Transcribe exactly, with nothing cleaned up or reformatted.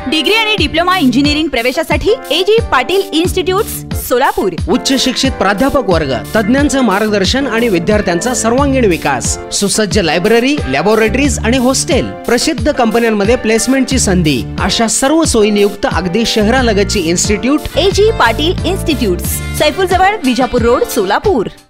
Degree आणि diploma engineering प्रवेशासाठी A G Patil institutes Solapur. उच्च शिक्षित प्राध्यापक वर्ग, तज्ञांचं मार्गदर्शन आणि विद्यार्थ्यांचा सर्वांगीण विकास, सुसज्ज लायब्ररी, लॅबोरेटरीज आणि हॉस्टेल, प्रसिद्ध कंपन्यांमध्ये प्लेसमेंटची संधी, अशा सर्व सोयींयुक्त अगदी शहरालगतची institute A G Patil institutes, Saifur जवळ, विजापूर रोड, सोलापूर।